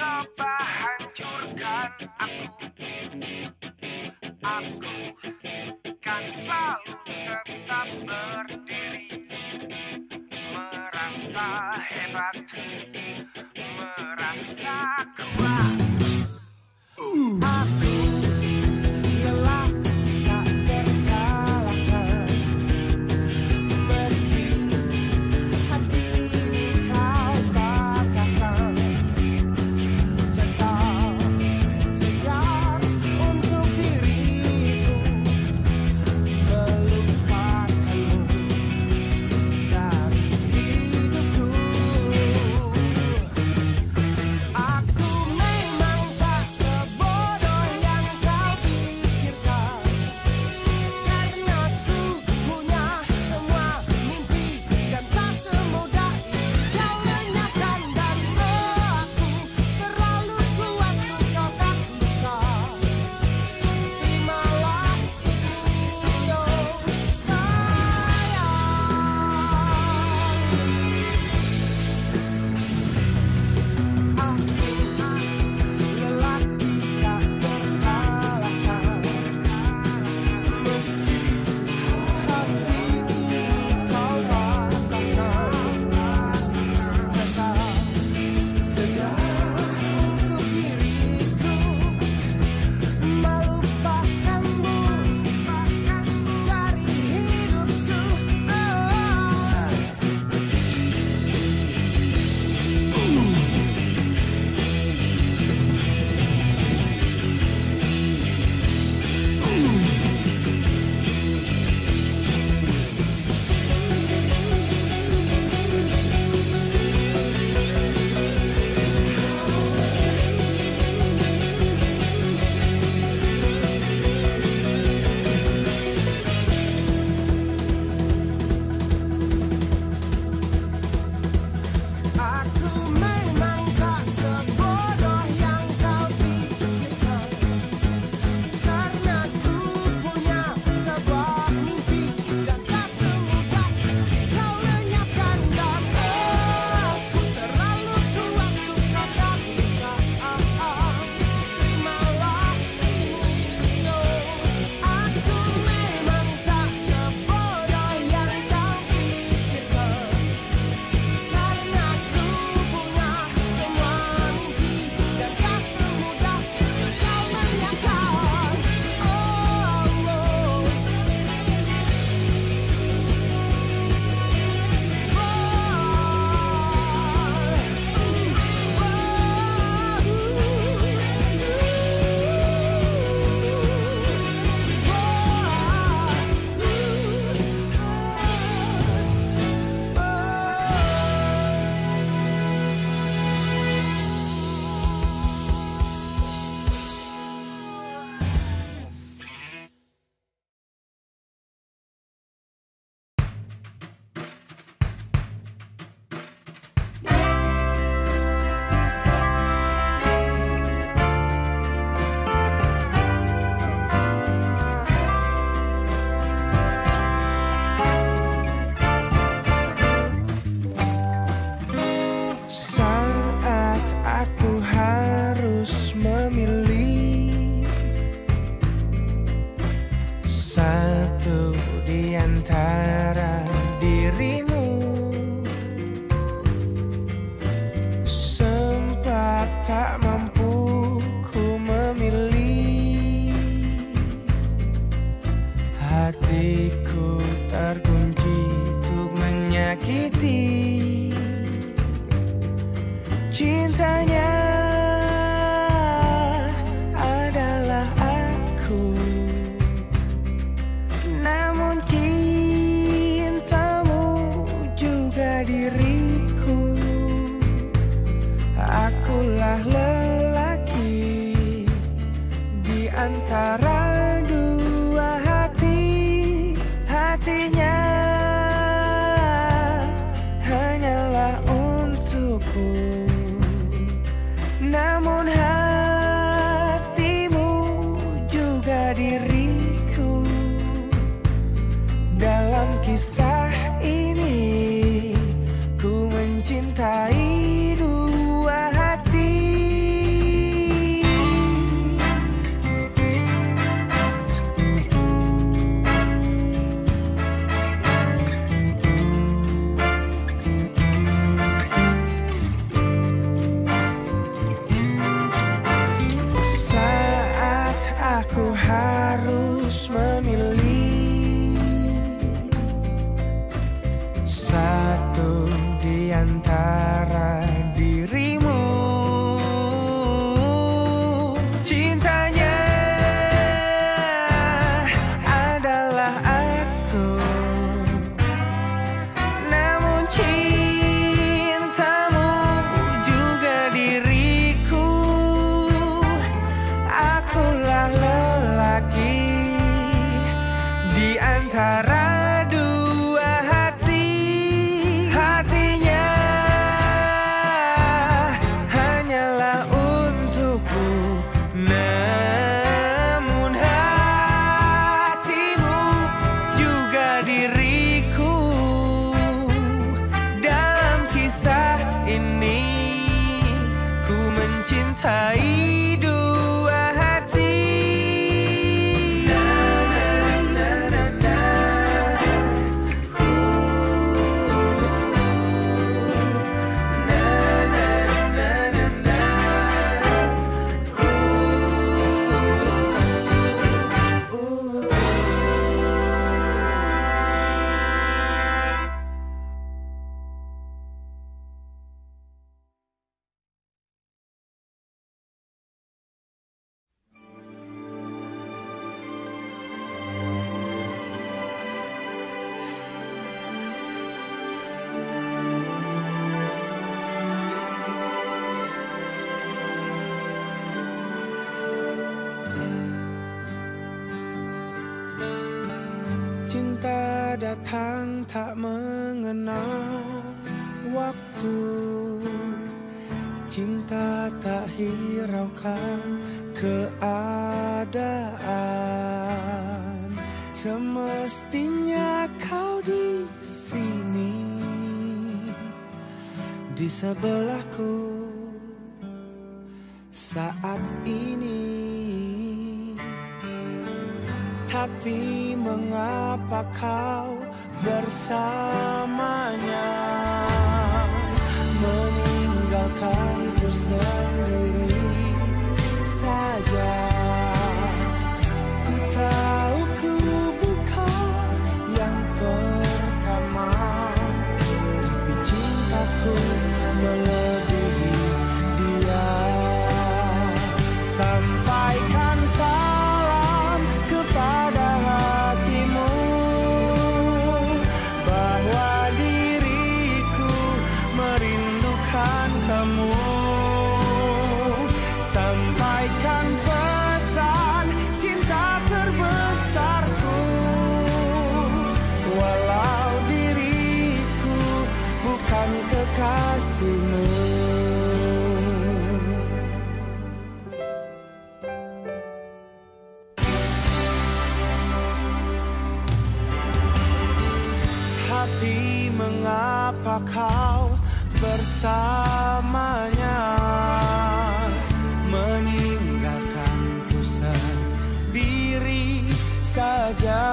coba hancurkan aku kan selalu tetap berdiri, merasa hebat, merasa kuat. Aku lelaki tak terkalahkan, meski hati ini kau patahkan. Tetap tegar untuk diriku, melupakanmu dari hidupku. Aku memang tak sebodoh yang kau pikirkan, karena ku punya semua mimpi dan tak semudah itu kau lenyapkan. Dan aku terlalu kuat untuk kau taklukkan. Terimalah ini, oh sayang. Aku lelaki tak terkalahkan, meski hati ini kau patahkan. Tetap tegar untuk diriku, melupakanmu dari hidupku. Aku memang tak sebodoh yang kau pikirkan, karena ku punya sebuah mimpi dan tak semudah itu kau lenyapkan. Dan aku terlalu kuat untuk kau taklukkan. Terimalah ini, oh aku memang tak sebodoh yang kau pikirkan, karena ku punya semua mimpi dan tak semudah itu kau lenyapkan. Saat aku harus memilih satu di antara dirimu, sempat tak mampu ku memilih. Hatiku terkunci untuk menyakiti. Cintanya adalah aku, namun cintamu juga diriku. Akulah lelaki di antara dua hati. Hatinya hanyalah untukku, namun hatimu juga diriku. Dalam kisah ini ku mencintai dua hati. cintai dua hati. Cinta datang tak mengenal waktu, cinta tak hiraukan keadaan. Semestinya kau di sini, di sebelahku saat ini. Tapi mengapa kau bersamanya, meninggalkanku sendiri saja? Ku tahu ku bukan yang pertama, tapi cintaku melebihi dia. Sampaikan salam kepada hatimu bahwa diriku merindukan kamu. Sampaikan pesan cinta terbesarku, walau diriku bukan kekasihmu. Tapi mengapa kau bersamanya, meninggalkanku sendiri saja?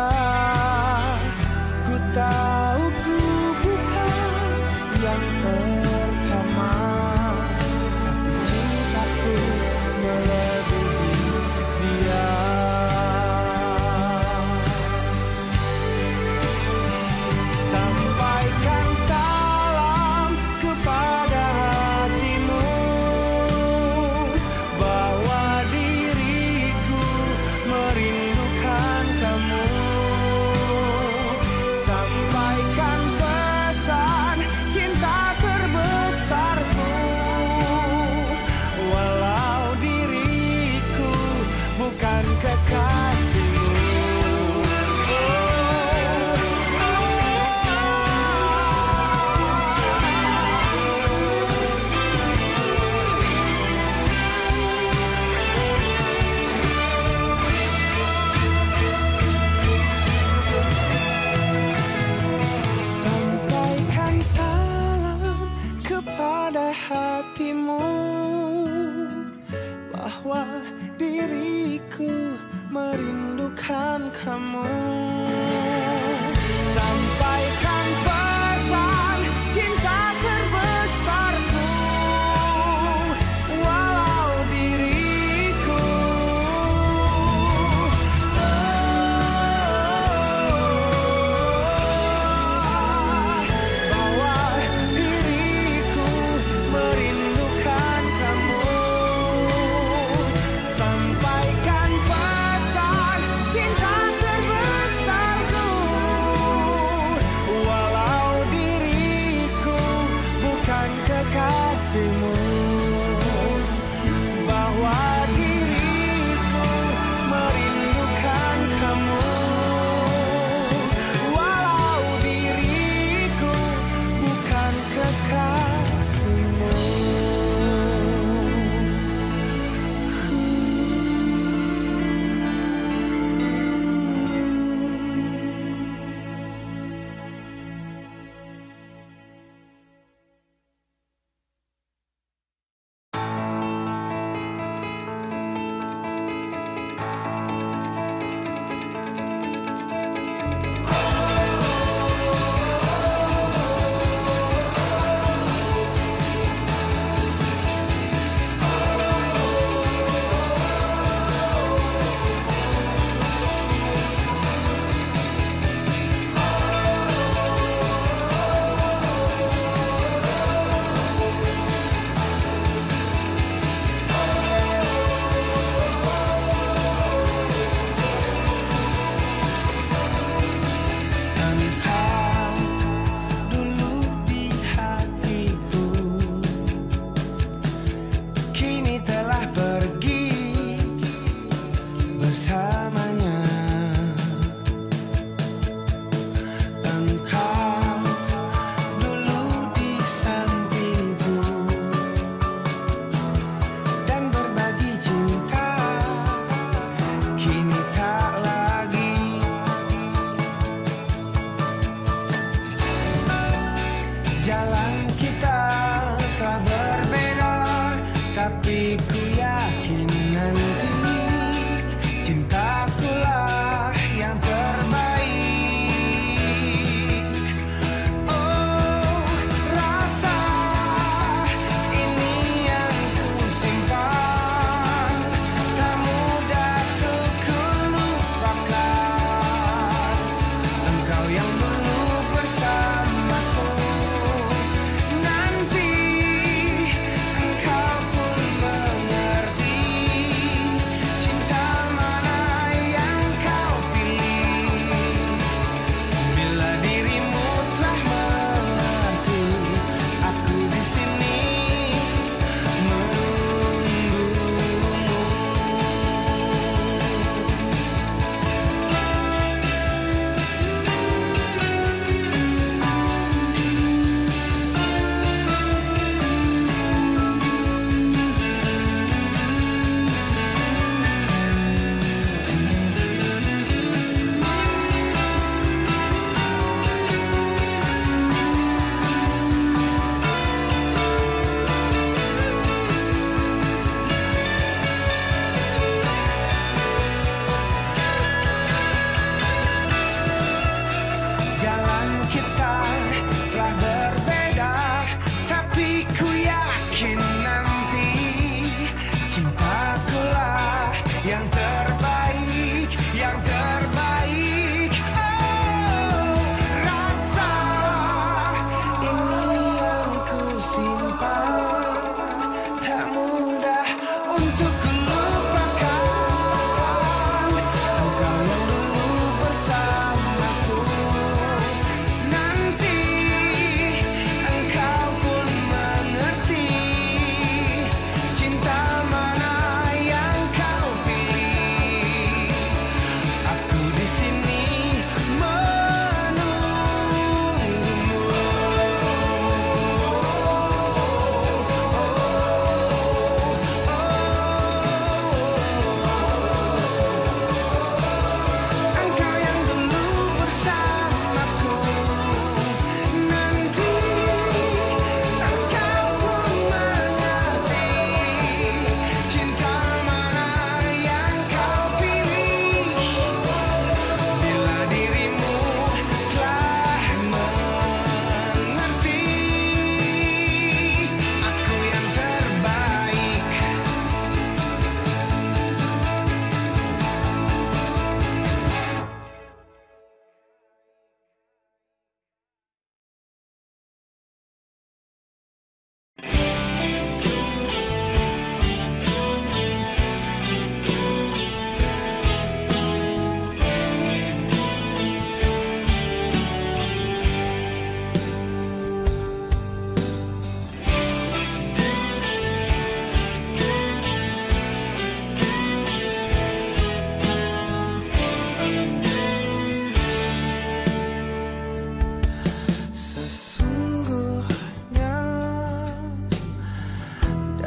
Ku tahu ku bukan yang pertama, tapi cintaku melebihi dia. Sampaikan salam kepada hatimu bahwa diriku merindukan kamu. Sampaikan pesan cinta terbesarku, walau diriku bukan kekasihmu. Sampaikan salam kepada hatimu bahwa diriku merindukan kamu. Sampaikan pesan cinta terbesarku, walau diriku bahwa diriku merindukan kamu. Sampaikan pesan cinta terbesarku,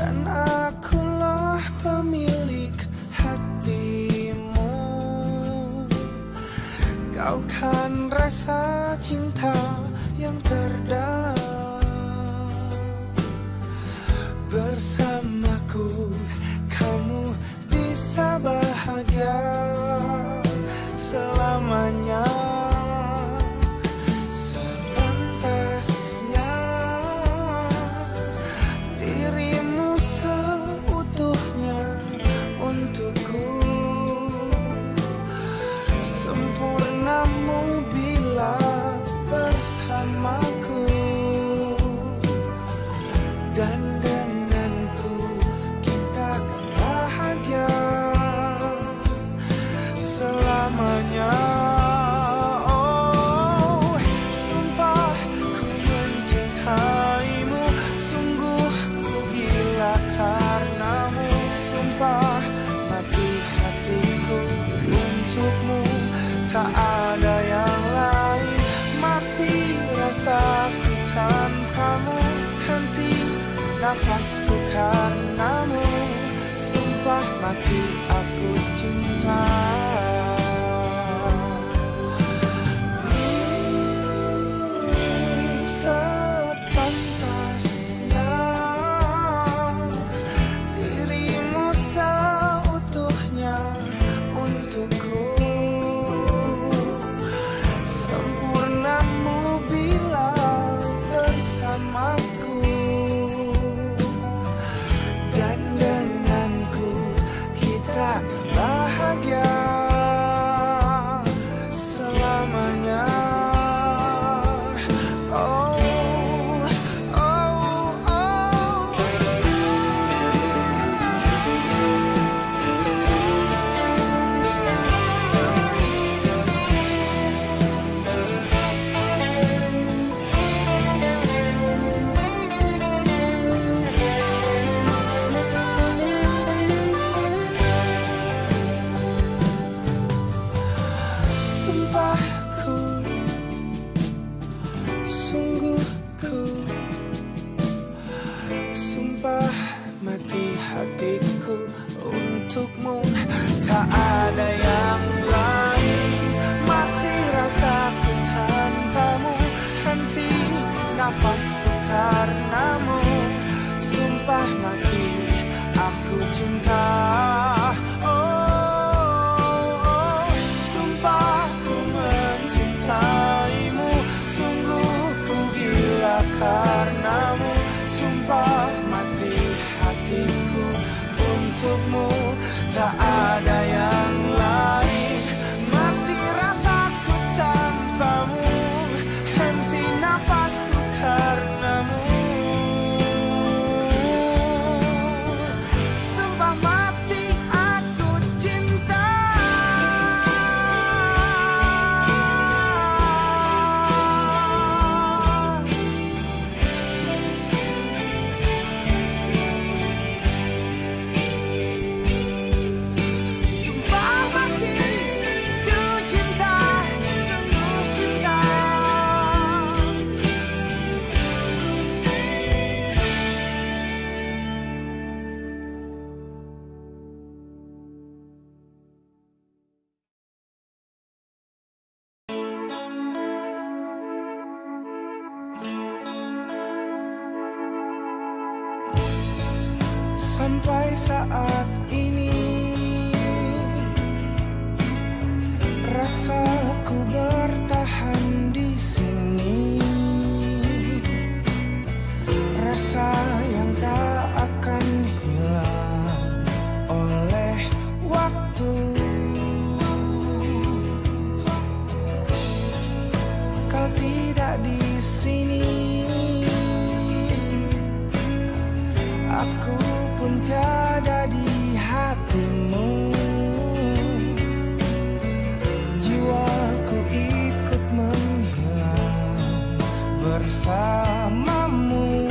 dan akulah pemilik hatimu. Kau kan rasa cinta yang terdalam. Bersamaku kamu bisa bahagia selamanya. Sepantasnya dirimu seutuhnya untukku. Sempurnamu bila bersamaku, dan denganku kita akan bahagia selamanya. Oh, sumpah ku mencintaimu, sungguh ku gila karenamu. Sumpah mati hatiku untukmu, tak ada yang lain. Mati rasaku tanpamu, henti nafasku karenamu. Sumpah mati aku cinta. Sepantasnya dirimu seutuhnya untukku. Sempurnamu bila bersamaku, dan denganku kita akan bahagia selamanya. Oh, oh, oh. Sumpahku, sungguhku, sumpah mati hatiku untukmu, tak ada yang lain. Mati rasaku tanpamu, henti nafasku karenamu. Sumpah mati aku cinta. Oh, sumpah ku mencintaimu, sungguh ku gila karenamu. Sumpah mati hatiku untukmu, tak ada yang lain. Mati rasaku tanpamu, henti nafasku karenamu. Sumpah mati aku cinta. Sumpah mati ku cinta, sungguh cinta. Sampai saat ini rasaku bertahan di sini, rasa yang tak akan hilang oleh waktu. Kau tidak di sini, aku pun tiada di hatimu. Jiwaku ikut menghilang bersamamu.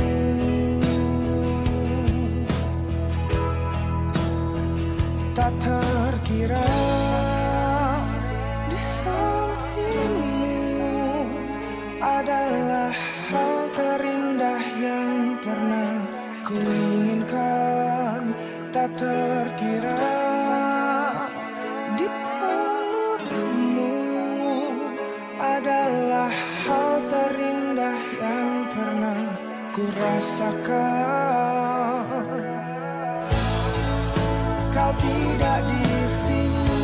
Tak terkira di sampingmu adalah hal terindah yang pernah ku inginkan. kau tidak di sini.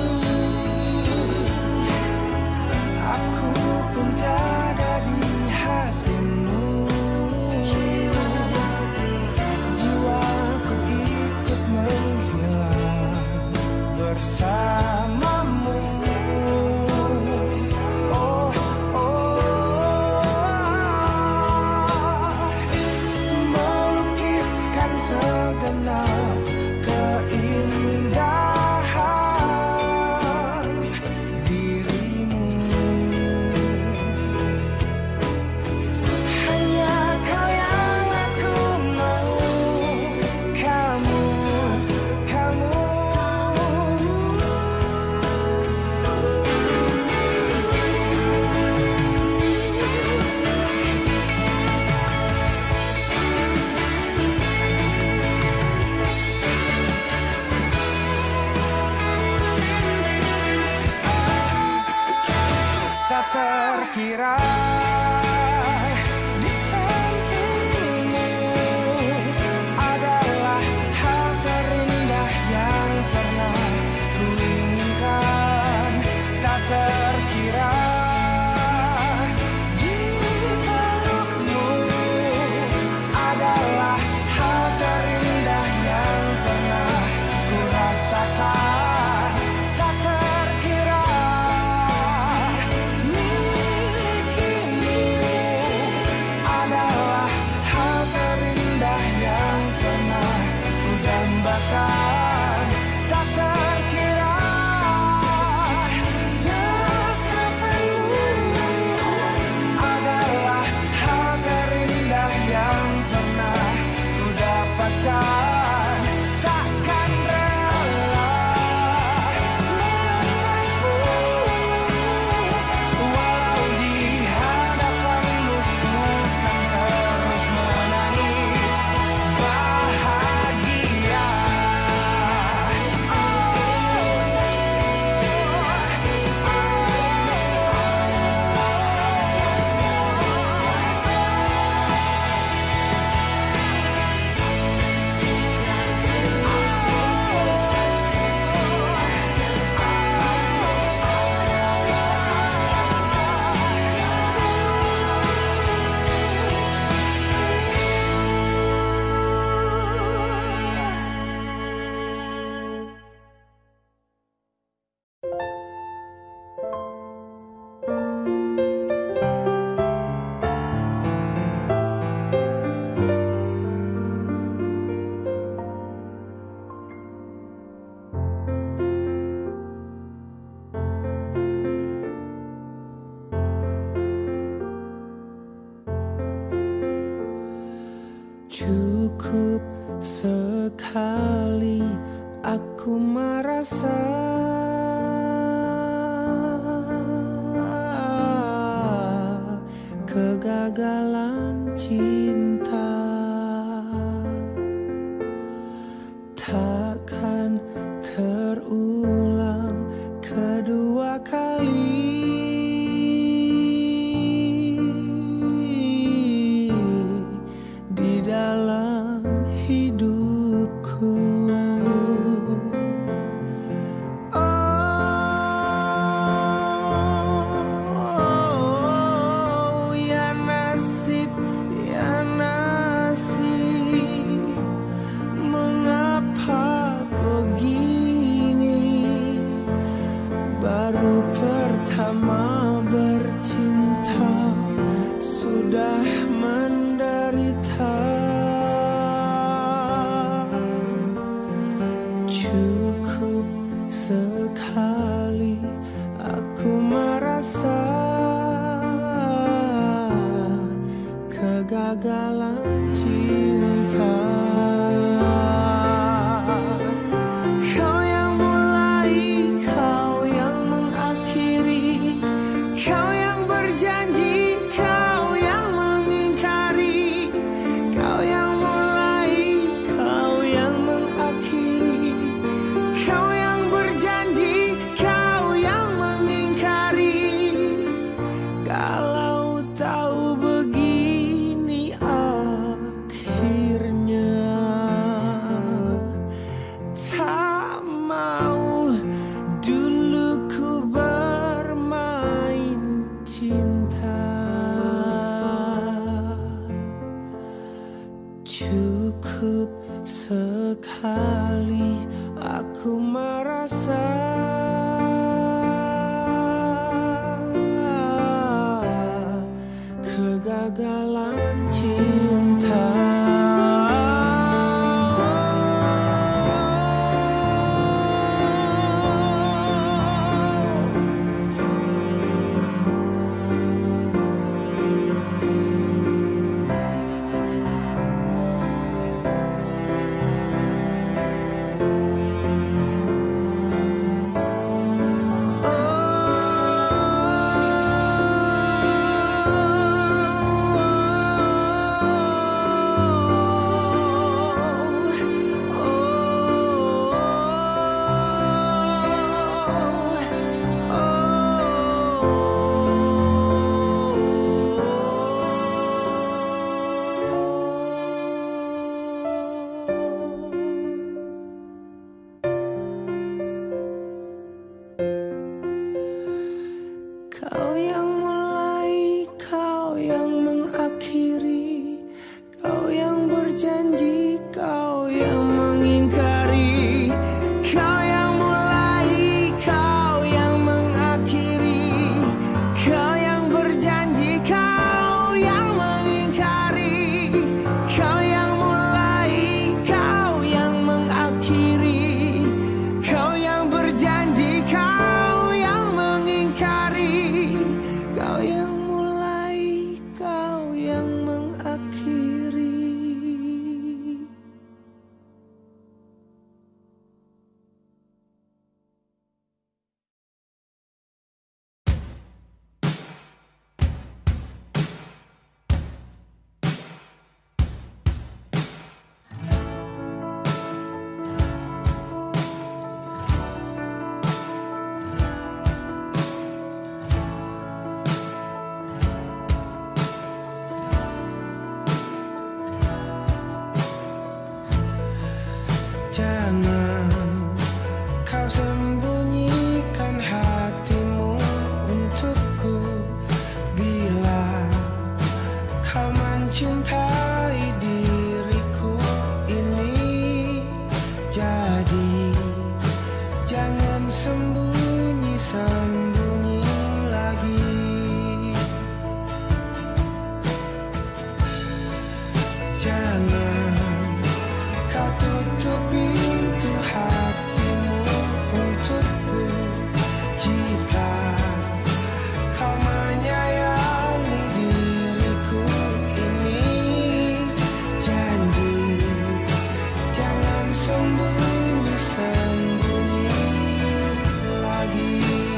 Aku pun tiada di hatimu. Jiwaku ikut menghilang bersamamu. Oh, oh, melukiskan segenap keindahan dirimu. Hanya kau yang aku mau, kamu, kamu. Tak terkira di sampingmu adalah hal terindah yang pernah kuinginkan. Tak terkira di pelukmu adalah hal terindah yang pernah kurasakan. Tak terkira milikimu adalah hal terindah yang pernah kudambakan. Tak terkira dekapanmu adalah hal terindah yang pernah kudapatkan. Takkan rela melepasmu, walau di hadapanmu ku kan terus menangis bahagia. Cukup sekali aku merasa kegagalan cinta. Takkan terulang kedua kali. Di dalam hidupku, oh, ya nasib, ya nasib, mengapa Sesekali aku merasa kegagalan cinta. Kau yang mulai, kau yang mengakhiri, kau yang berjanji, kau yang mengingkari. Kau yang mulai, kau yang mengakhiri, kau yang berjanji, kau yang mengingkari. Kau yang mulai, kau yang mengakhiri, kau yang berjanji, kau yang mengingkari. Kau yang mulai, kau yang mengakhiri. Jangan kau sembunyikan hatimu untukku. Bila kau mencintai diriku ini, jadi jangan sembunyi-sembunyi lagi. Jangan kau tutup pintu hatimu untukku. Jika kau menyayangi diriku ini, janji jangan sembunyi-sembunyi lagi.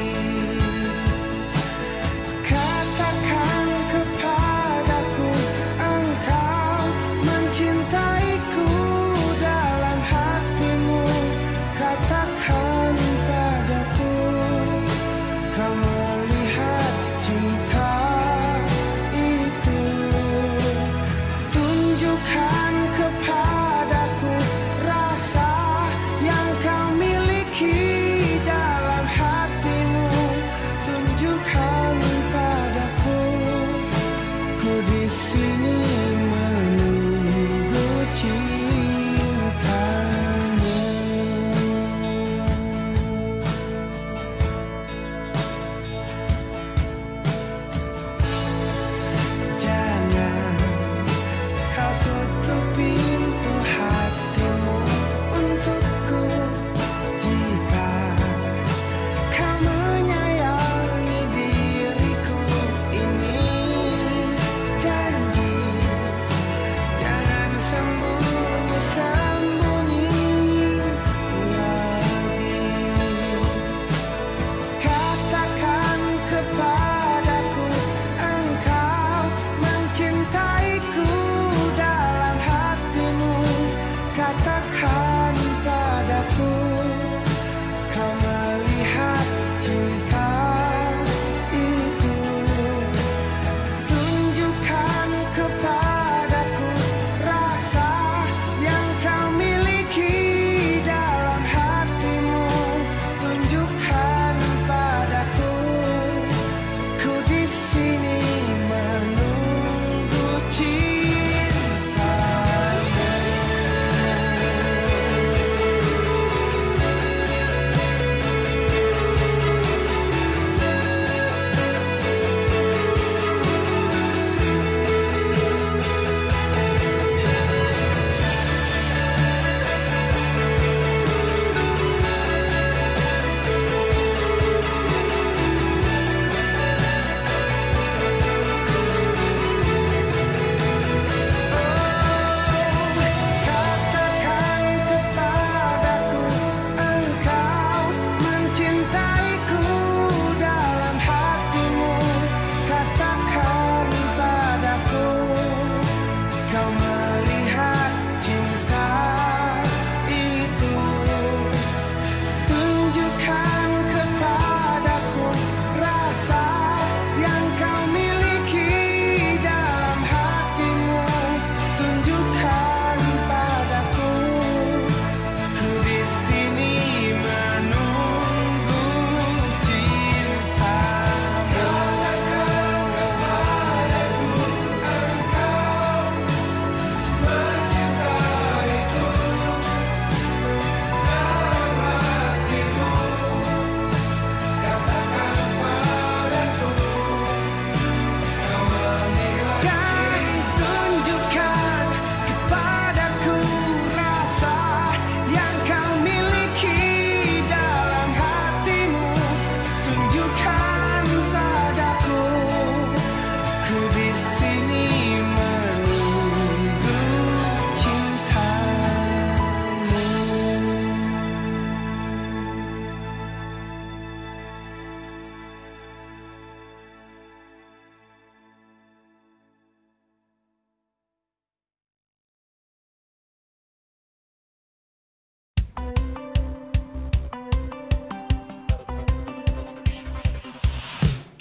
Katakan kepadaku engkau mencintaiku dalam hatimu. Katakan padaku kau melihat cinta itu. Tunjukkan kepadaku rasa yang kau miliki dalam hatimu. Tunjukkan padaku, ku di sini menunggu cintanya. Jangan kau tutup pintu hatimu untukku. Jika kau menyayangi diriku ini, janji jangan sembunyi-sembunyi lagi. Katakan kepadaku engkau mencintaiku dalam hatimu. Katakan padaku kau melihat cinta itu. Tunjukkan kepadaku rasa yang kau miliki dalam hatimu. Tunjukkan padaku, ku di sini menunggu cintanya.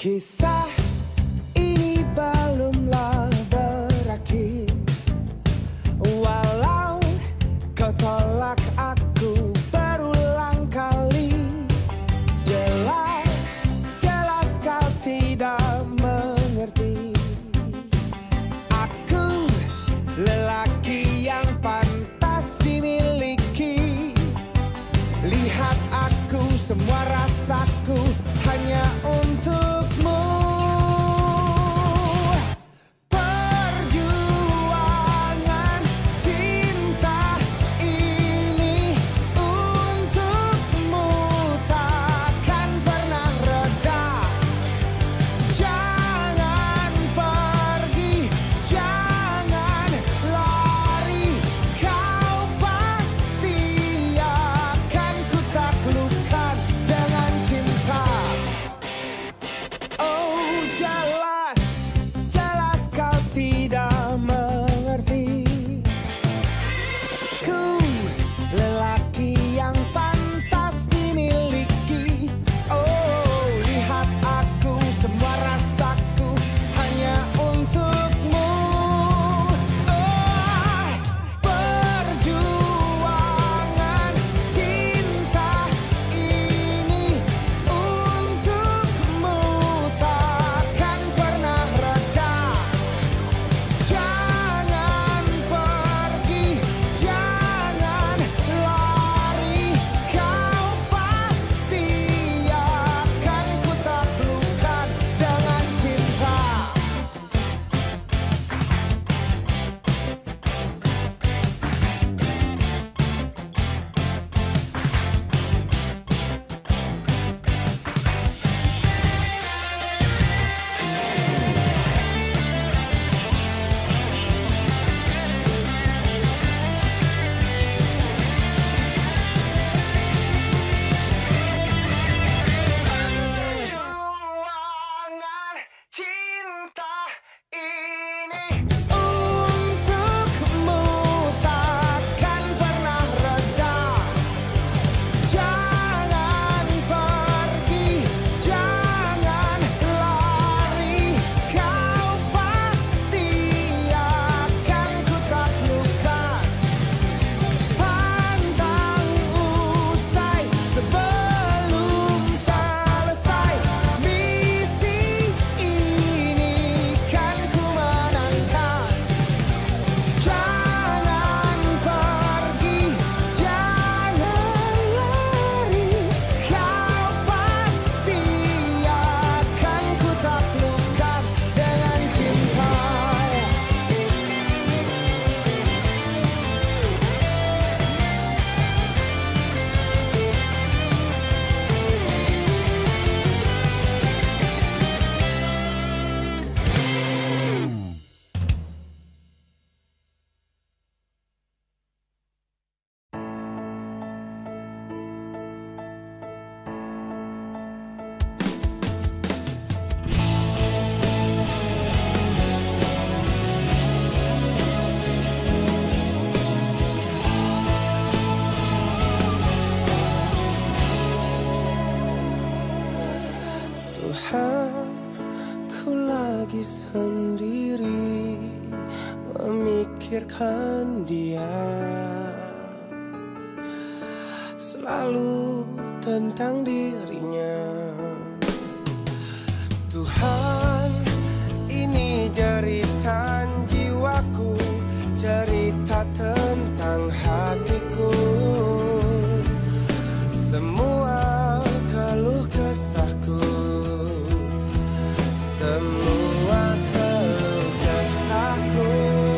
Kisah ini belumlah berakhir, walau kau tolak aku berulang kali. Jelas kau tidak mengerti. Aku lelaki yang pantas dimiliki. Lihat aku, semua rasaku hanya untukmu. Perjuangan cinta ini untukmu takkan pernah reda. Jangan pergi, jangan lari, kau pasti akan ku taklukkan dengan cinta. Oh, jelas kau tidak mengerti. Ku lelaki yang pantas dimiliki. Oh, lihat aku, semua rasaku hanya untukmu. Oh, perjuangan cinta ini untukmu takkan pernah reda. Jangan pergi, jangan lari, kau pasti akan ku taklukkan dengan cinta. Perjuangan cinta ini untukmu takkan pernah reda. Jangan pergi, jangan lari, kau pasti akan ku taklukkan. Pantang usai sebelum selesai. Misi ini kan ku menangkan. Jangan pergi, jangan lari, kau pasti akan ku taklukkan dengan cinta. Tuhan, ku lagi sendiri memikirkan dia, selalu tentang dirinya. Tuhan, ini jeritan jiwaku, cerita tentang hatiku. Semua keluh kesahku, semua keluh kesahku.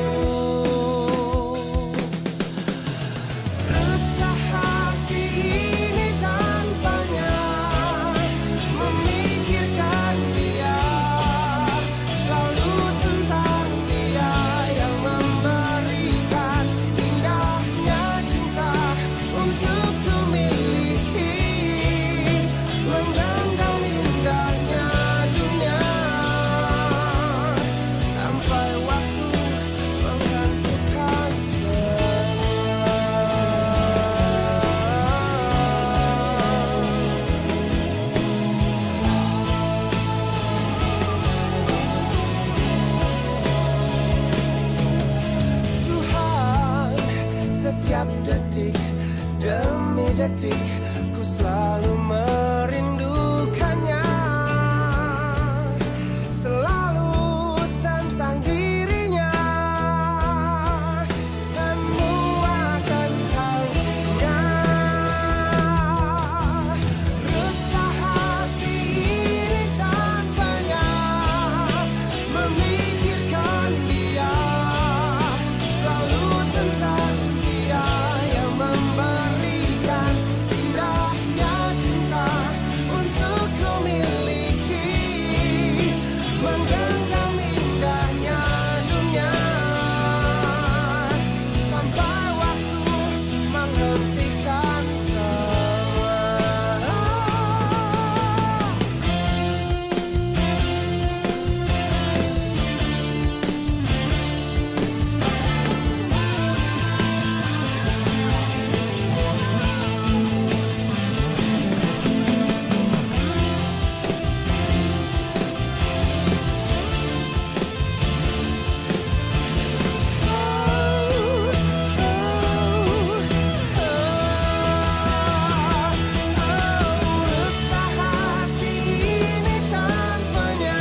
Resah hati ini tanpanya memikirkan dia. detik demi detik ku selalu merindukannya. Selalu tentang dirinya, semua tentangnya. Resah hati ini tanpanya, memikirkan dia. Selalu tentang dia yang memberikan indahnya cinta untuk ku miliki, menggenggam indahnya dunia sampai waktu menghentikan semua. Resah hati ini tanpanya,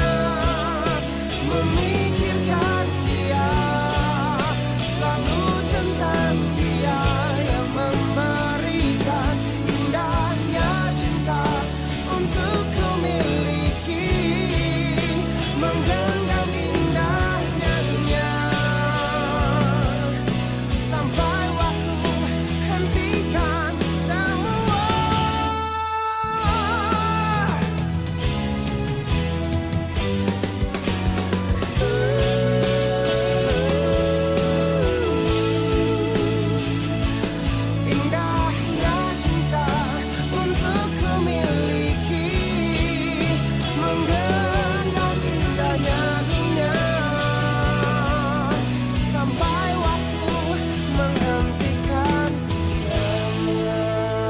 memikirkan dia. Selalu tentang dia yang memberikan indahnya cinta untuk ku miliki, menggenggam indahnya dunia sampai waktu hentikan semua. Indahnya cinta untuk ku miliki, menggenggam indahnya dunia sampai waktu menghentikan semua.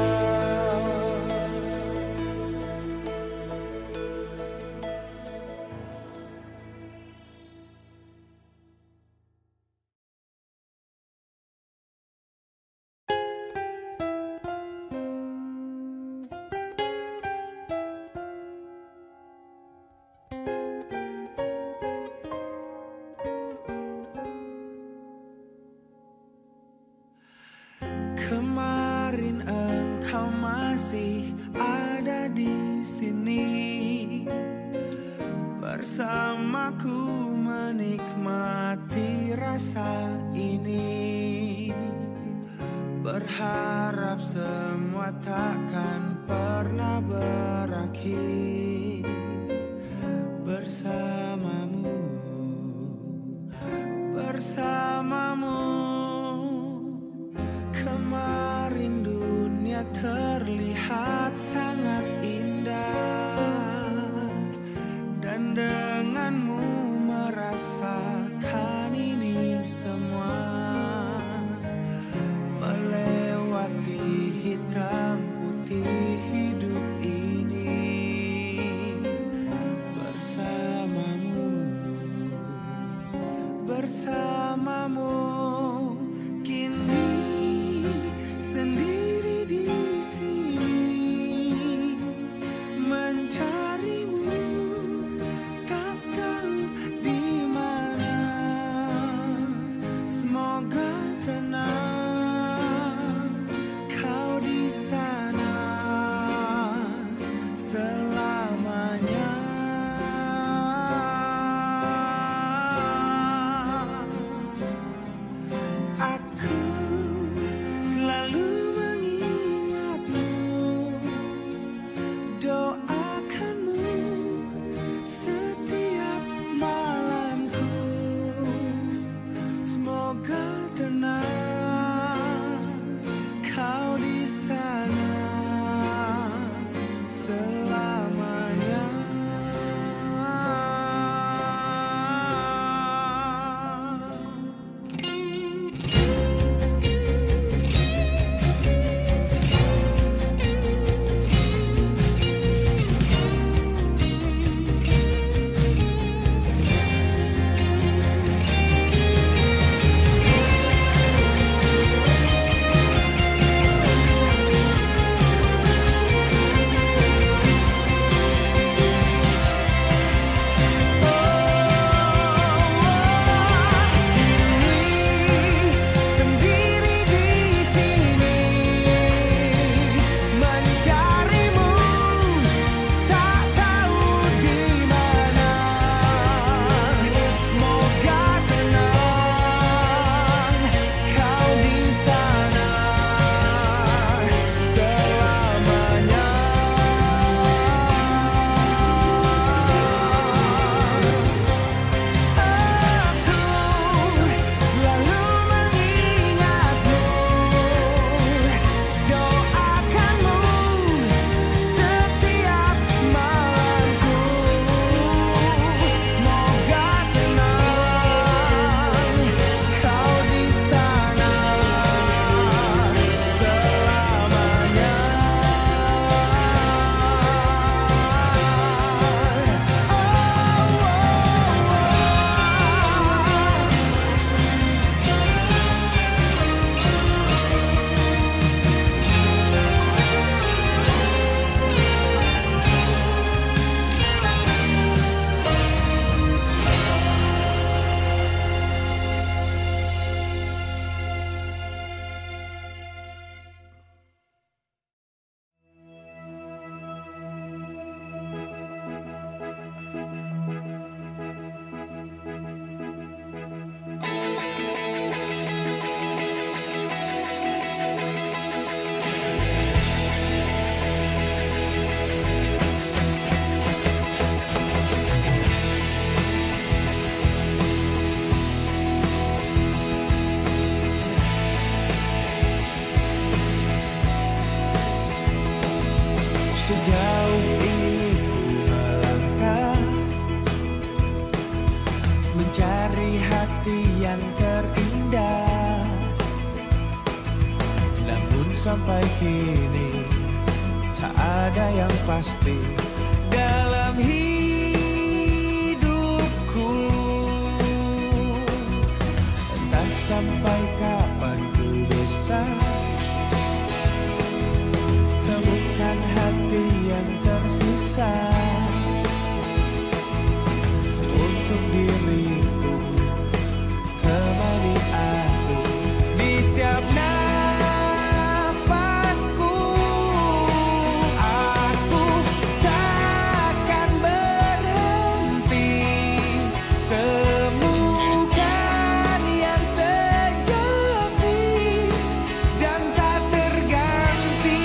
Kemarin engkau masih ada di sini bersamaku menikmati rasa ini. Berharap semua takkan pernah berakhir bersamamu, bersamamu. Kemarin dunia terlihat sangat indah, dan denganmu merasakan ini semua. Melewati hitam putih hidup ini bersamamu, bersamamu. Kini sendiri di sini mencarimu, tak tahu di mana. Semoga tenang kau di sana selamanya. Aku selalu mengingatmu, doakanmu setiap malamku. Semoga tenang kau di sana selamanya. Sejauh ini ku melangkah mencari hati yang terindah, namun sampai kini tak ada yang pasti dalam hidupku. Entah sampai kapan ku bisa temukan hati yang tersisa untuk diriku, temani aku di setiap nafasku. Aku takkan berhenti temukan yang sejati dan tak terganti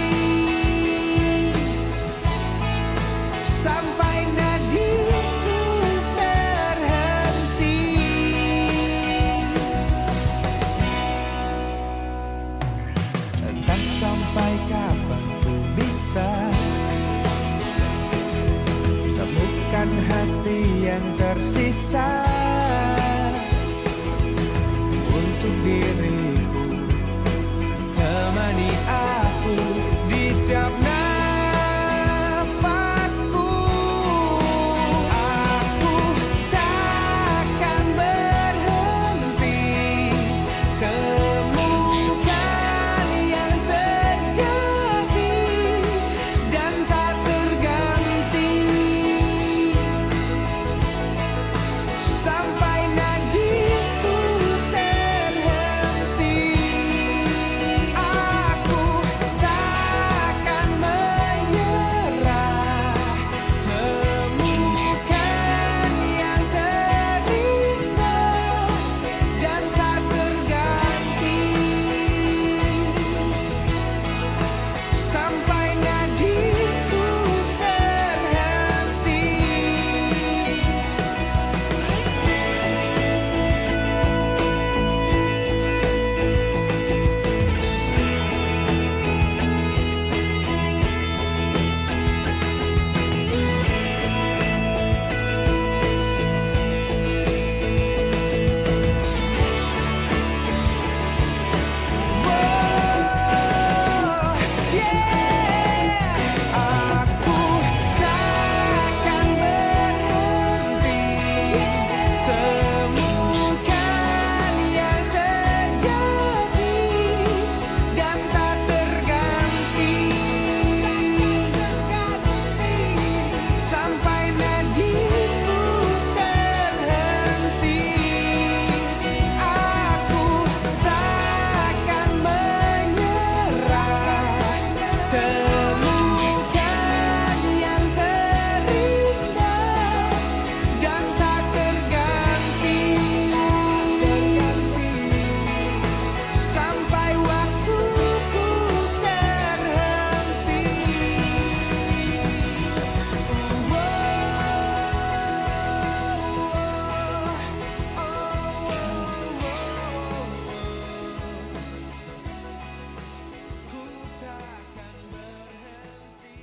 sampai nadiku terhenti. Entah sampai kapan ku bisa temukan hati yang tersisa untuk diriku, temani aku di setiap nafasku. Aku takkan berhenti temukan yang sejati dan tak terganti sampai nadiku terhenti. Aku takkan menyerah temukan yang terindah dan tak terganti sampai nadiku terhenti. Aku takkan berhenti temukan yang sejati dan tak terganti sampai nadiku terhenti. Aku takkan menyerah temukan yang terindah dan tak terganti sampai waktuku terhenti. Ku takkan berhenti.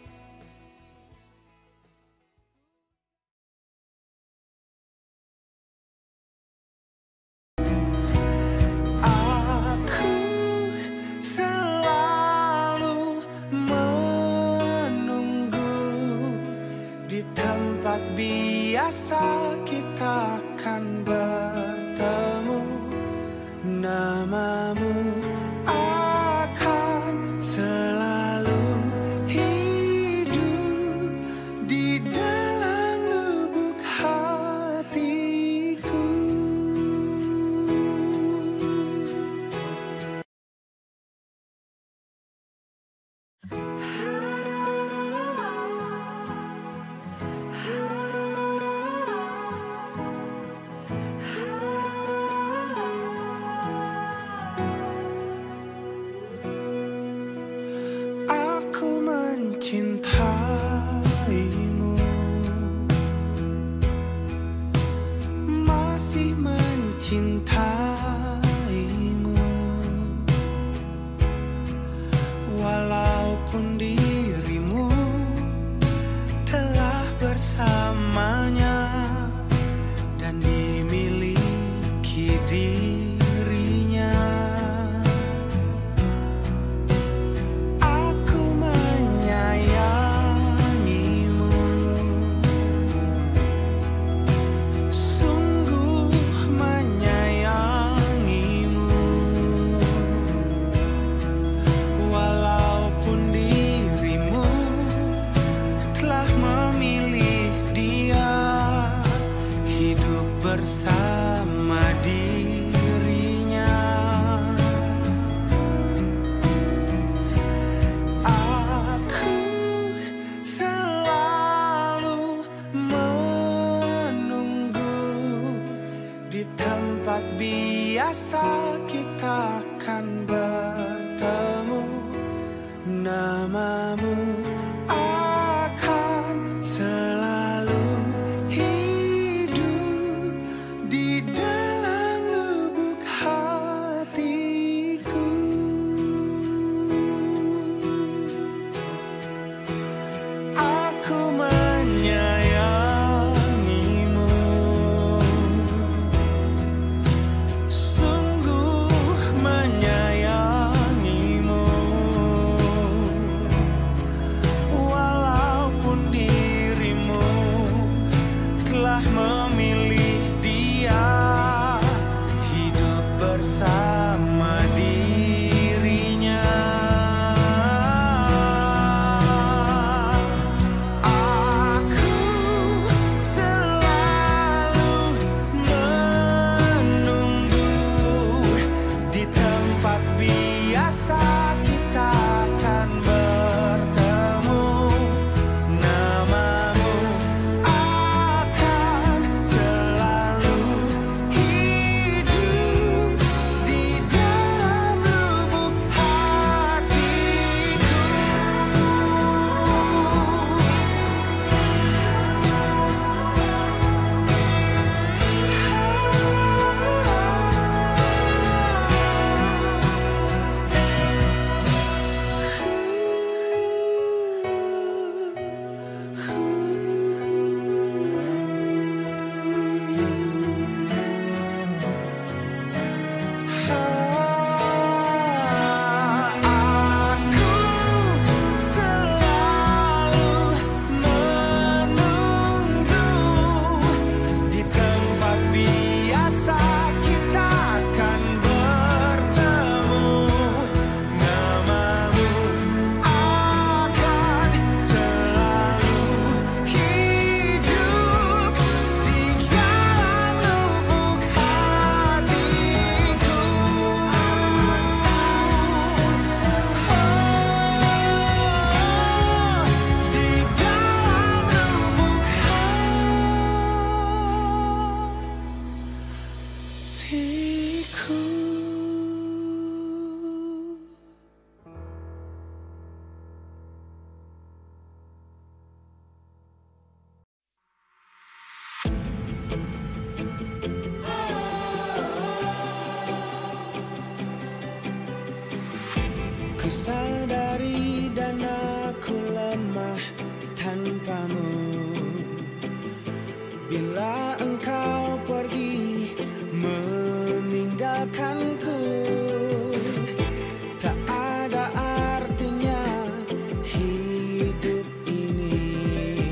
Aku selalu menunggu di tempat biasa kita akan bertemu. Namamu akan selalu hidup di dalam lubuk hatiku. Aku mencintaimu, masih mencintaimu, walaupun dia Namamu akan selalu hidup di dalam lubuk hatiku. Aku menyayangimu, sungguh menyayangimu, walaupun dirimu telah memilih dia hidup bersama dirinya. Aku selalu menunggu di tempat biasa kita akan bertemu. Namamu akan selalu hidup di dalam lubuk hatiku. Aku selalu menunggu di tempat biasa kita akan bertemu. Namamu akan selalu hidup di dalam lubuk hatiku. Di dalam lubuk hatiku. Ku sadari dan aku lemah tanpamu. Bila engkau pergi meninggalkanku, tak ada artinya hidup ini.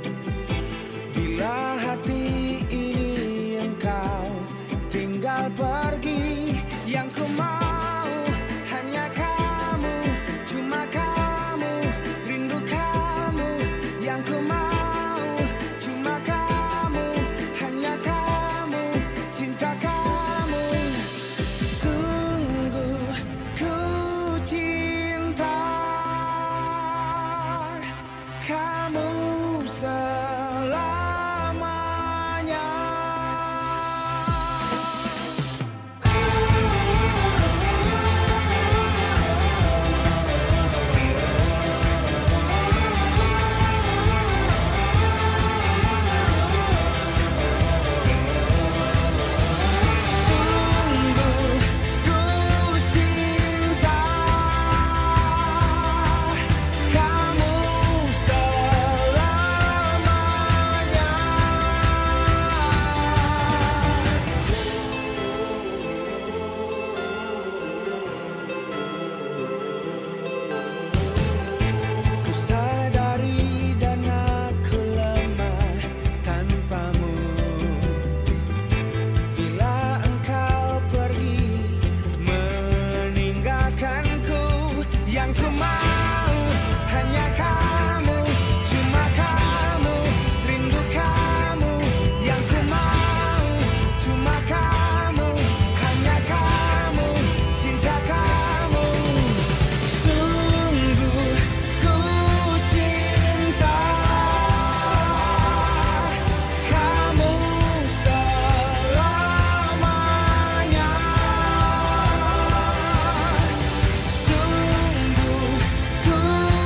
Bila hati ini engkau tinggal pergi, yang ku mau hanya kamu, cuma kamu, rindu kamu. Yang ku mau cuma kamu, hanya kamu, cinta kamu. Sungguh ku cinta kamu selamanya. Ku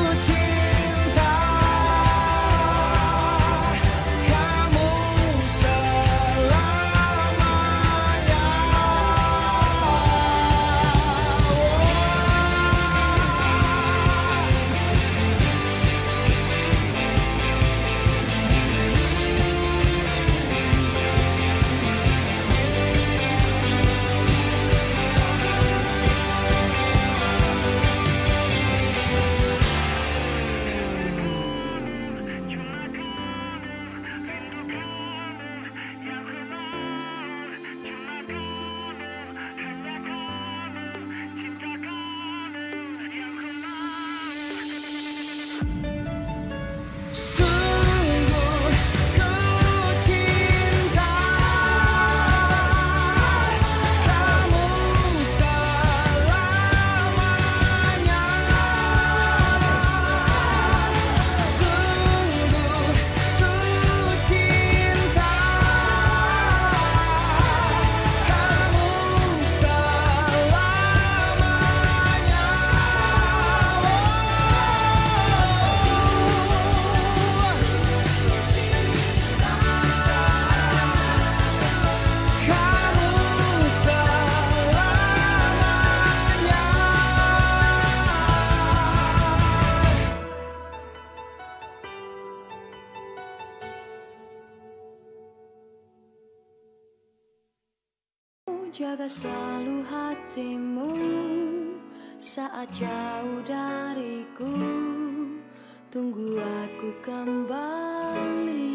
jaga selalu hatimu saat jauh dariku. Tunggu aku kembali.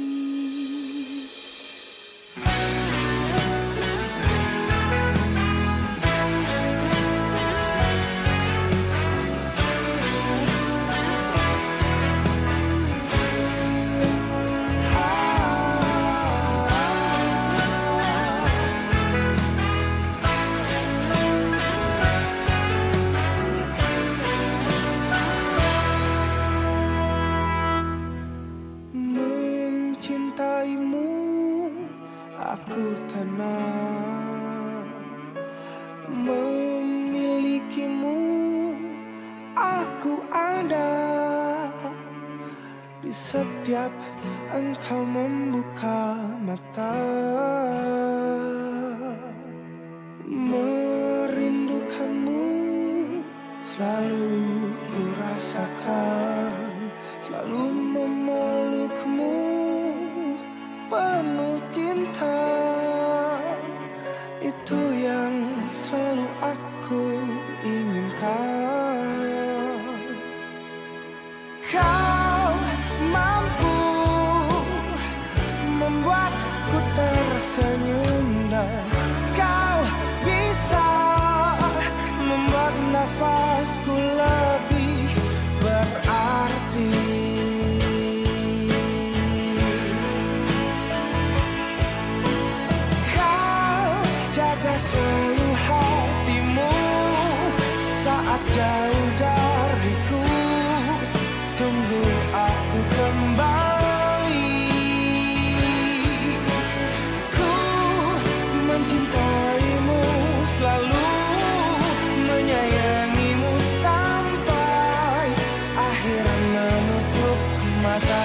Aku tenang memilikimu, aku ada di setiap engkau membuka mata. Merindukanmu selalu ku rasakan, selalu memelukmu penuh cinta. Itu yang selalu aku inginkan. Kau mampu membuatku tersenyum dan kau bisa membuat nafasku lebih berarti. Selalu hatimu saat jauh dariku. Tunggu aku kembali. Ku mencintaimu, selalu menyayangimu sampai akhir menutup mata.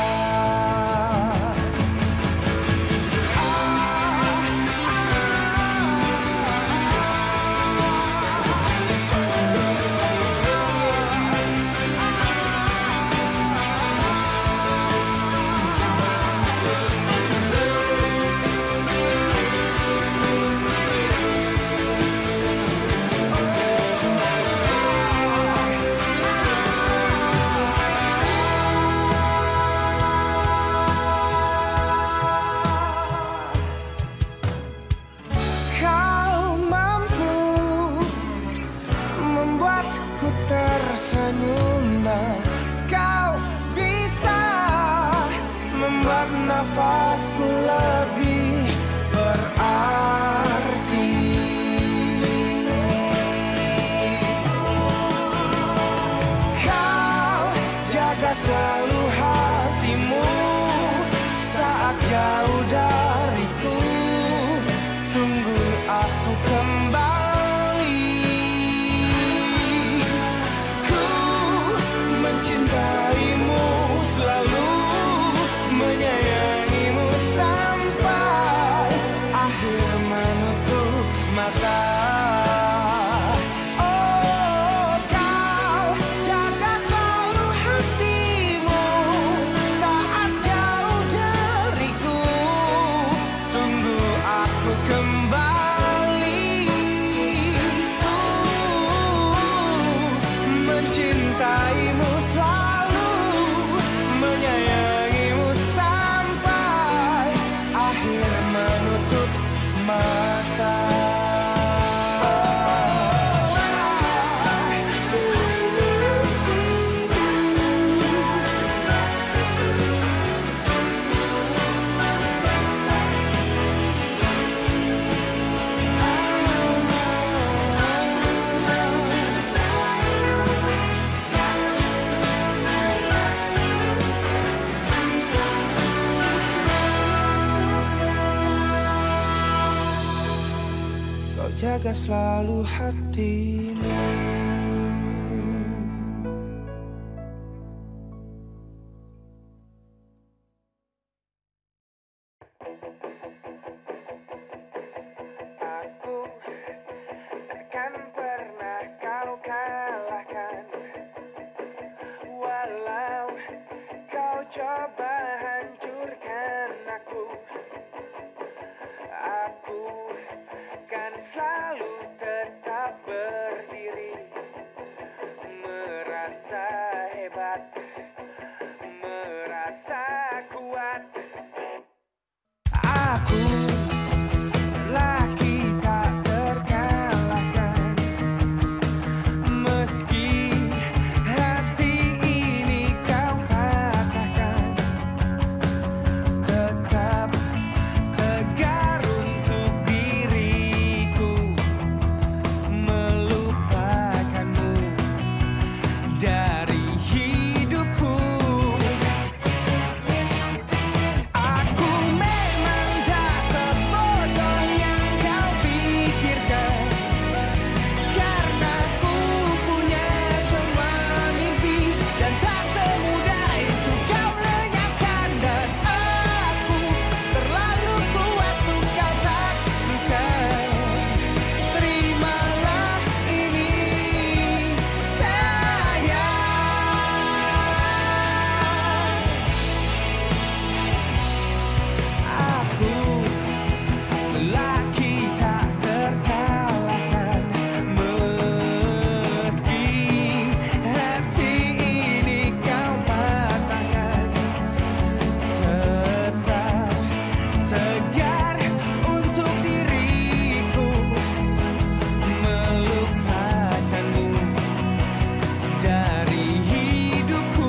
Tersenyum dan kau bisa membuat nafasku lebih berarti. Kau jaga selalu hatimu saat jauh dariku. Tunggu aku kembali. Mencintaimu, selalu menyayangimu sampai akhir menutup mata. Oh, kau jaga selalu hatimu saat jauh dariku. Tunggu aku kembali. Mencintaimu, selalu menyayangimu sampai akhir menutup mata. Jaga selalu hatimu. Aku takkan pernah kau kalahkan, walau kau coba hancurkan aku. Aku kan kuat, merasa kuat. Aku laki tak terkalahkan, meski hati ini kau patahkan, tetap tegar untuk diriku, melupakanmu dari hidupku. Aku memang tak sebodoh yang kau pikirkan, karena ku punya semua mimpi dan tak semudah itu kau lenyapkan. Dan aku terlalu kuat untuk kau taklukkan. Terimalah ini sayang. Aku lelaki tak terkalahkan, meski hati ini kau patahkan, tetap tegar untuk diriku, melupakanmu dari hidupku.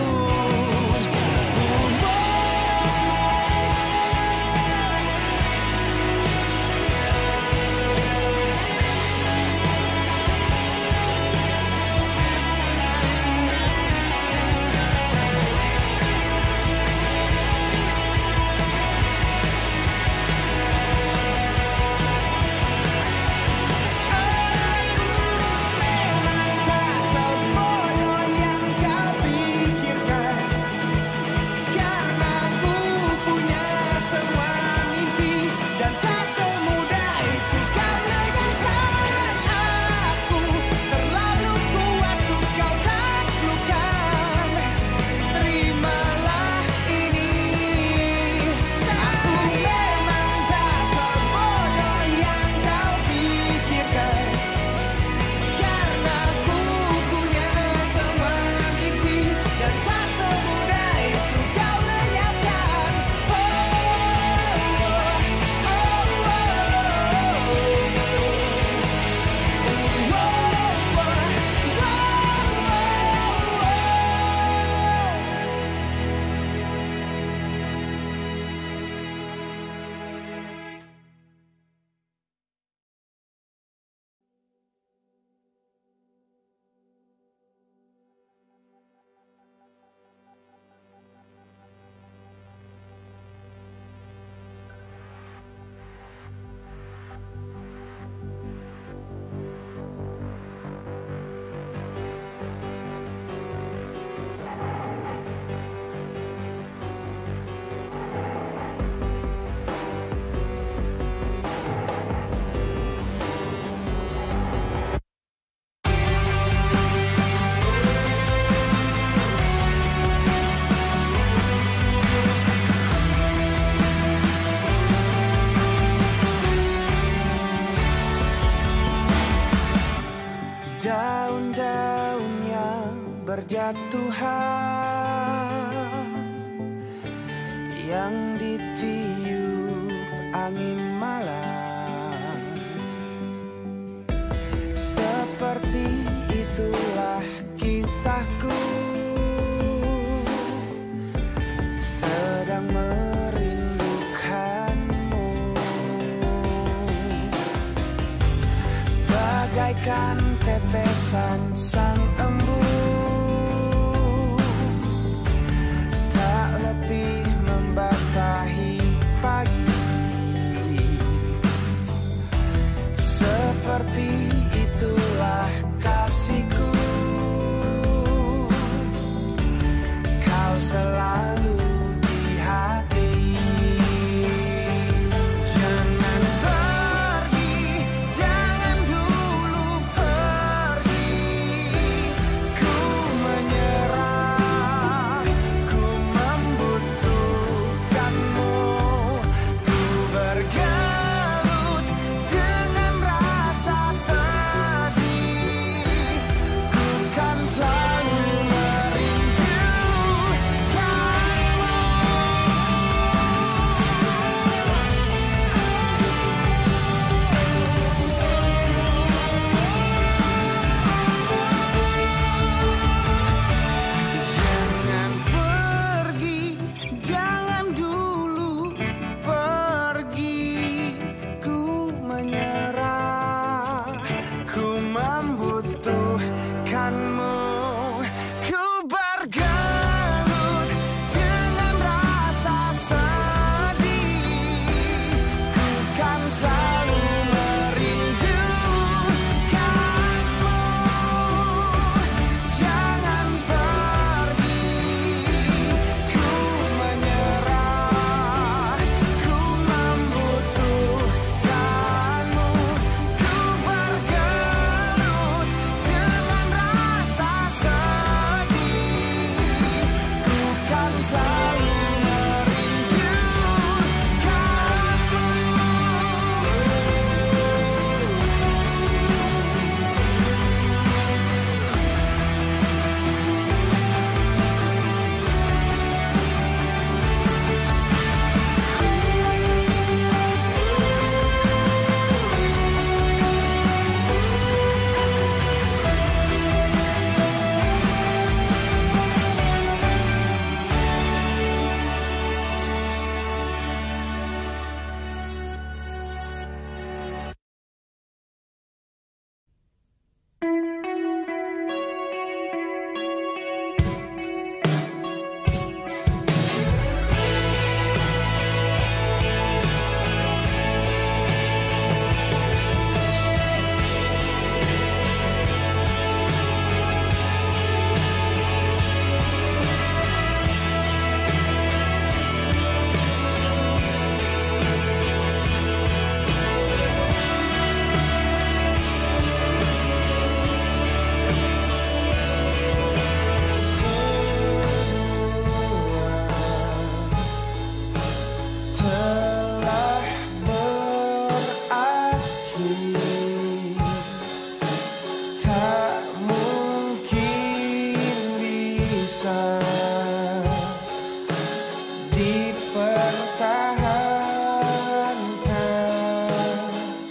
Tak sebodoh yang kau pikirkan, karena ku punya semua mimpi dan tak semudah itu kau lenyapkan. Aku terlalu kuat untuk kau taklukkan. Terimalah ini sayang. Aku memang tak sebodoh yang kau pikirkan, karena ku punya semua mimpi dan tak semudah itu kau lenyapkan. Daun-daun yang berjatuhan, yang ditiup angin malam, seperti itulah kisahku, sedang merindukanmu, bagaikan tetesan sang embun, tak letih membasahi pagi. Seperti itulah kasihku, kau selalu di hati. Jangan pergi, jangan dulu pergi. bisa dipertahankan.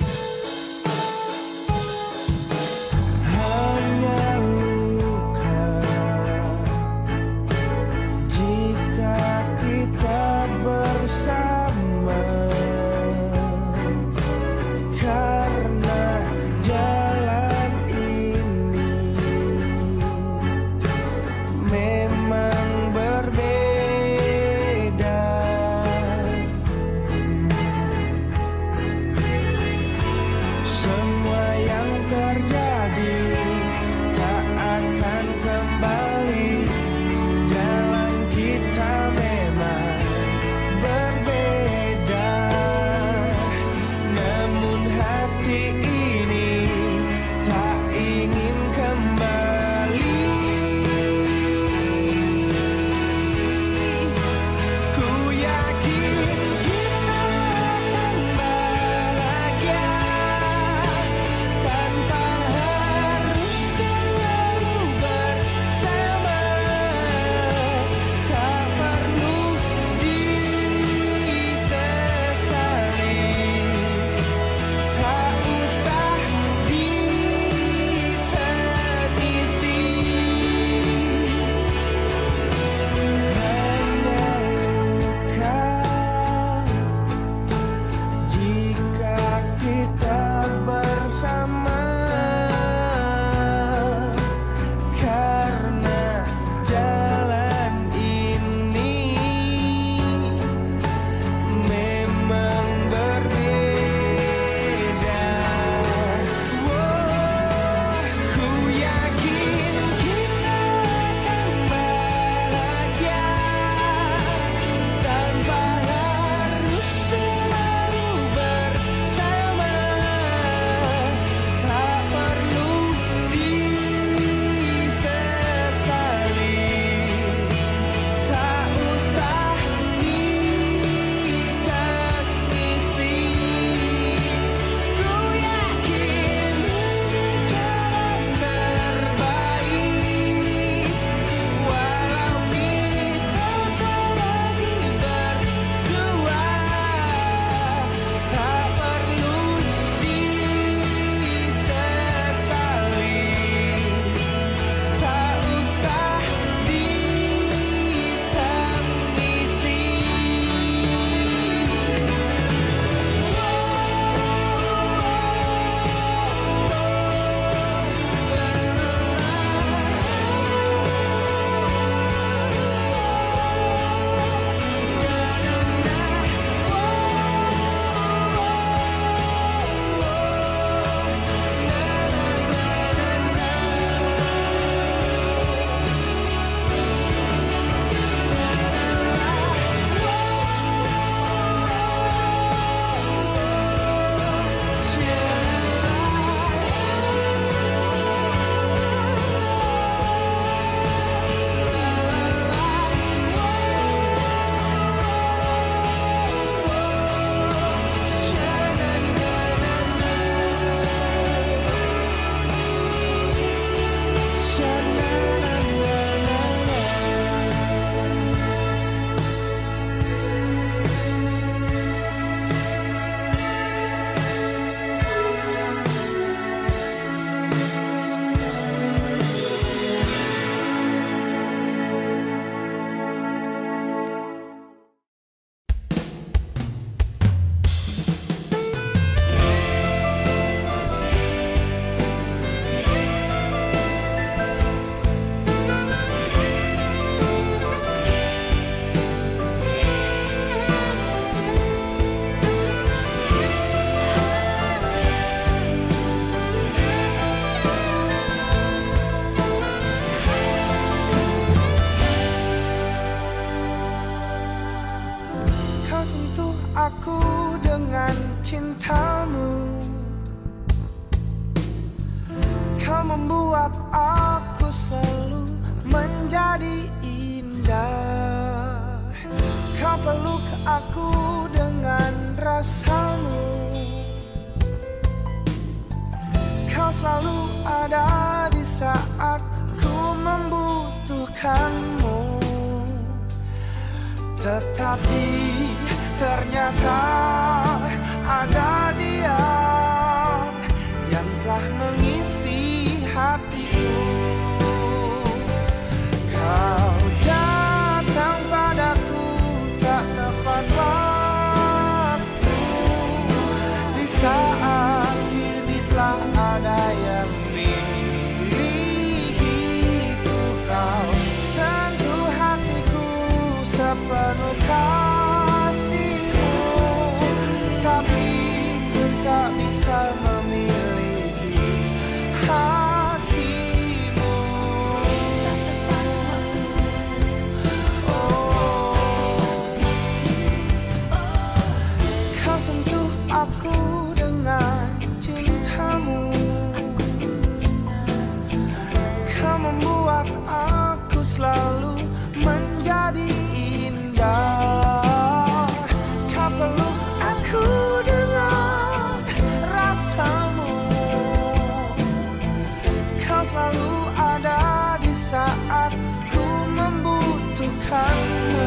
Hanya luka jika kita bersama, karena jalan ini memang berbeda. Semua yang terjadi tak akan kembali. Jalan kita memang berbeda, namun hati ini tak ingin kembali. Ku yakin kita akan bahagia tanpa harus selalu bersama. Tak perlu disesali, tak usah ditangisi. Hanya luka jika kita bersama, karena jalan ini memang berbeda. Ku yakin kita akan bahagia tanpa harus selalu bersama. Tak perlu disesali, tak usah ditangisi. Ku yakin ini jalan terbaik, walau kita tak lagi berdua. Tak perlu disesali, tak usah ditangisi. Kau sentuh aku dengan cintamu, kau membuat aku selalu menjadi indah. Kau peluk aku dengan rasamu, kau selalu ada di saat ku membutuhkanmu. Tapi ternyata ada dia yang telah mengisi hatiku. Kau datang padaku tak tepat waktu, di saat kini telah ada yang milikiku. Kau sentuh hatiku sepenuh kasih-Mu, tapi ku tak bisa memiliki hatimu. Kau sentuh aku dengan cintamu, kau membuat aku selalu menjadi indah. Kau peluk aku dengan rasamu, kau selalu ada di saat ku membutuhkanmu.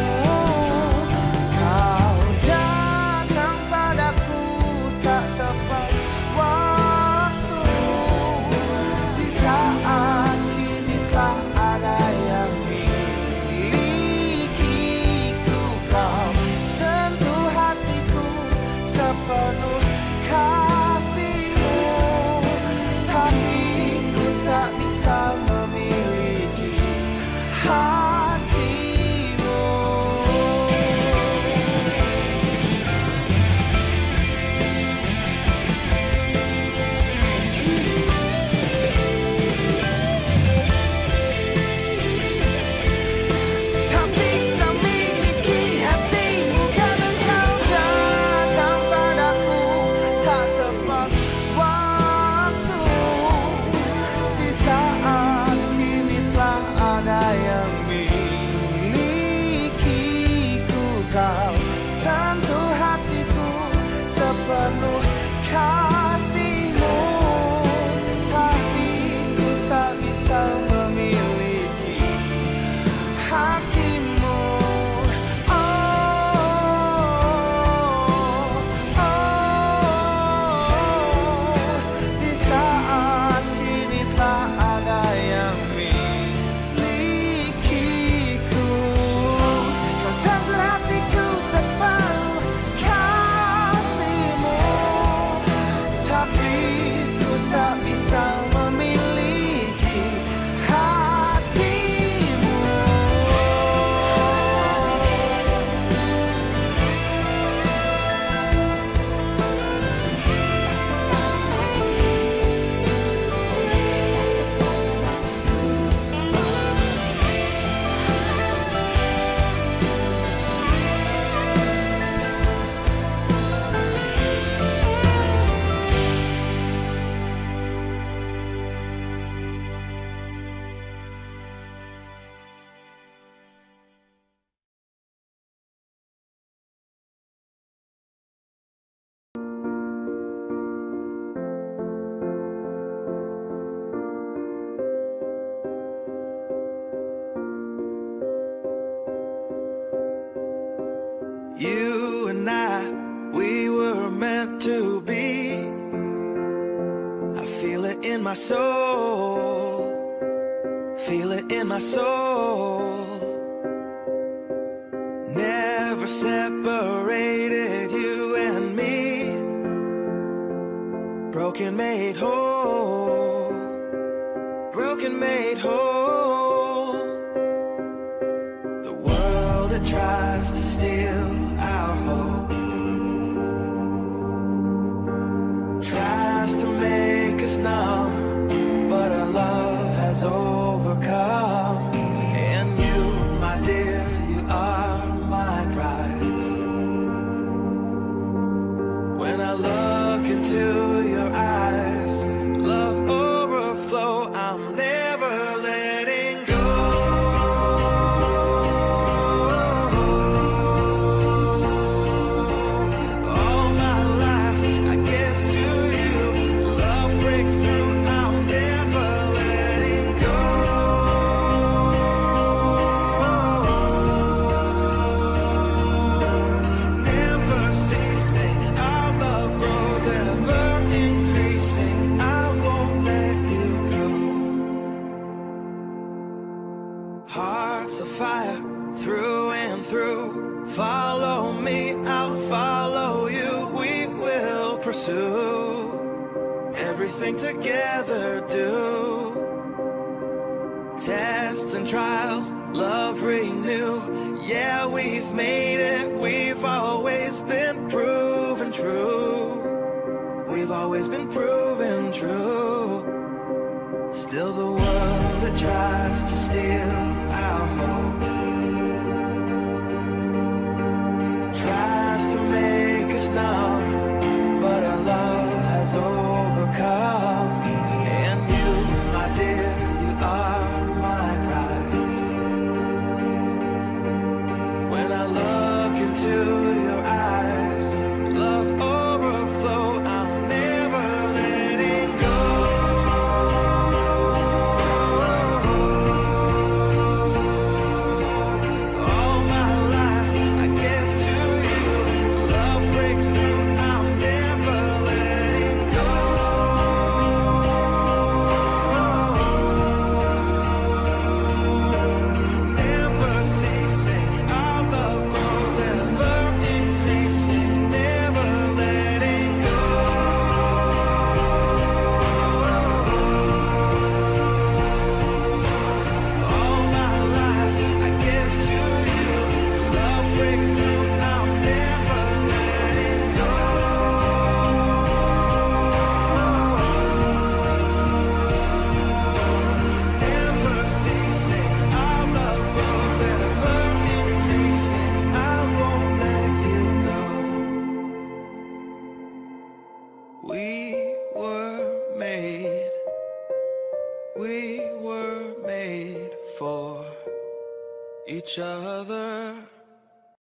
Kau datang padaku tak tepat waktu, di saat kini telah ada yang milikiku. Kau sentuh hatiku sepenuh kasih-Mu, tapi ku tak bisa memiliki hatimu. Tak bisa miliki hatimu karena kau datang padaku tak tepat waktu, di saat kini telah ada yang milikiku. Kau sentuh hatiku sepenuh kasih-Mu, tapi ku tak bisa memiliki hatimu. Oh, oh, di saat kini telah ada yang milikiku. Kau sentuh hatiku sepenuh kasih-Mu, tapi ku tak bisa memiliki hatimu. You and I, we were meant to be. I feel it in my soul, feel it in my soul. Never separated, you and me. Broken made whole, broken made whole. The world that tries to steal our hope tries to make us numb, but our love has overcome. And you, my dear, you are my prize. When I look into your eyes, love overflow, I'm never letting go. heart's a fire through and through. Follow me, I'll follow you. We will pursue everything together, do tests and trials, love renew. Yeah, we've made it, we've always been proven true. We've always been proven true. Still the world that tries to steal our hope tries to make us numb, but our love has overcome. And you, my dear, you are my prize. When I look into your eyes, love overflow, I'm never letting go. All my life I give to you. Love breakthrough, I'm never letting go. Never ceasing, our love grows ever increasing. Never letting go. All my life I give to you. Love breakthrough, I'm never letting go. Never ceasing, our love grows ever increasing. I won't let you go. We were made for each other.